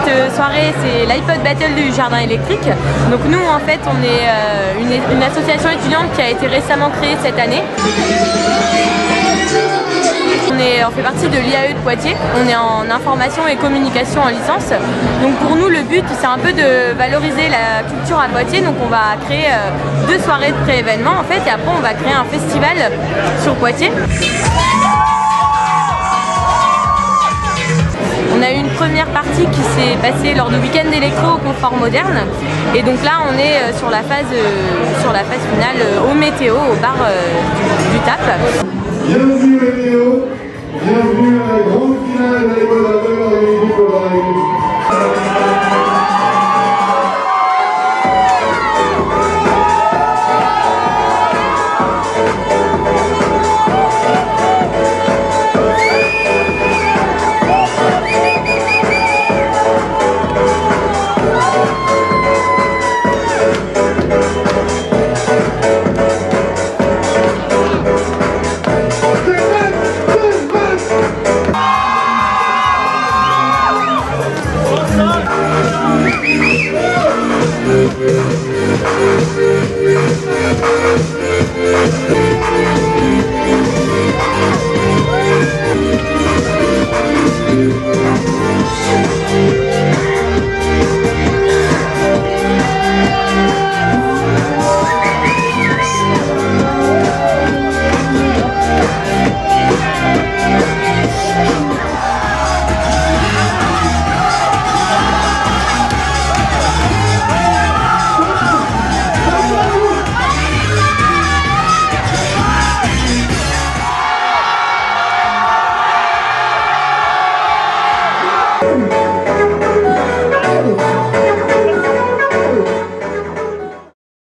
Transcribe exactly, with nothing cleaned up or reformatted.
cette soirée, c'est l'iPod Battle du Jardin électrique. Donc nous, en fait, on est euh, une, une association étudiante qui a été récemment créée cette année. On, est, on fait partie de l'I A E de Poitiers, on est en information et communication en licence. Donc pour nous le but c'est un peu de valoriser la culture à Poitiers, donc on va créer euh, deux soirées de pré-événement en fait et après on va créer un festival sur Poitiers. On a eu une première partie qui s'est passée lors du week-end électro au confort moderne et donc là on est sur la phase, euh, sur la phase finale euh, au Météo, au bar euh, du, du T A P. Bienvenue au Météo, bienvenue à la grande finale de l'iPod